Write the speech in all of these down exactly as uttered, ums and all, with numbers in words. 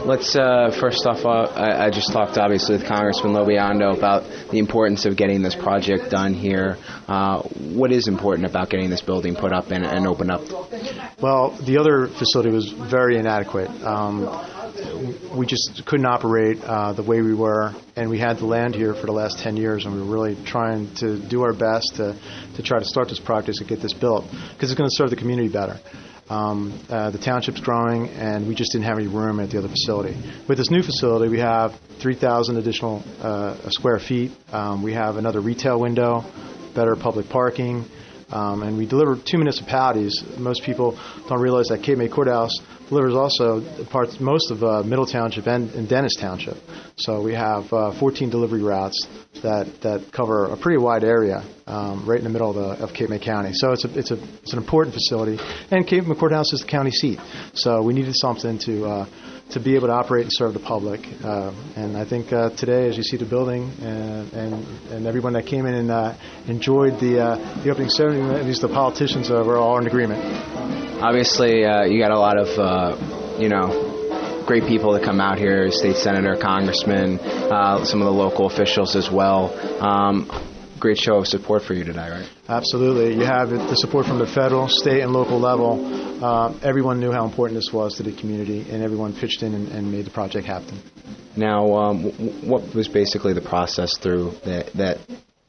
Let's uh, first off, uh, I, I just talked obviously with Congressman Lobiando about the importance of getting this project done here. Uh, what is important about getting this building put up and, and opened up? Well, the other facility was very inadequate. Um, we just couldn't operate uh, the way we were, and we had the land here for the last ten years, and we were really trying to do our best to, to try to start this project and get this built, because it's going to serve the community better. Um, uh, the township's growing, and we just didn't have any room at the other facility. With this new facility, we have three thousand additional uh, square feet. Um, we have another retail window, better public parking, um, and we deliver two municipalities. Most people don't realize that Cape May Courthouse delivers also parts, most of uh, Middle Township and, and Dennis Township. So we have uh, fourteen delivery routes that, that cover a pretty wide area um, right in the middle of, the, of Cape May County. So it's a, it's a it's an important facility, and Cape May Courthouse is the county seat. So we needed something to uh, to be able to operate and serve the public. Uh, and I think uh, today, as you see the building and and, and everyone that came in and uh, enjoyed the uh, the opening ceremony, at least the politicians uh, were all in agreement. Obviously, uh, you got a lot of, uh, you know, great people that come out here, state senator, congressman, uh, some of the local officials as well. Um, great show of support for you today, right? Absolutely. You have the support from the federal, state, and local level. Uh, everyone knew how important this was to the community, and everyone pitched in and, and made the project happen. Now, um, w- what was basically the process through that, that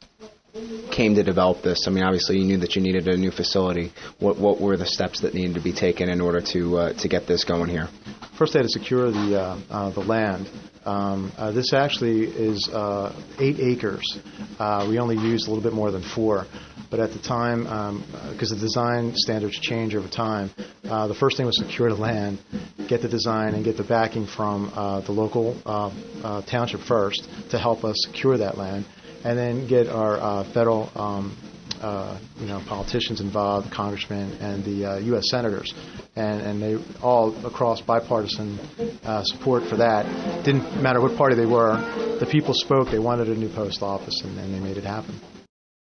came to develop this? I mean, obviously, you knew that you needed a new facility. What what were the steps that needed to be taken in order to uh, to get this going here? First, they had to secure the uh, uh, the land. Um, uh, this actually is uh, eight acres. Uh, we only used a little bit more than four. But at the time, because um, uh, the design standards change over time, uh, the first thing was secure the land, get the design, and get the backing from uh, the local uh, uh, township first to help us secure that land, and then get our uh, federal um, uh, you know, politicians involved, congressmen, and the uh, U S senators. And, and they all across bipartisan uh, support for that. Didn't matter what party they were. The people spoke. They wanted a new post office, and, and they made it happen.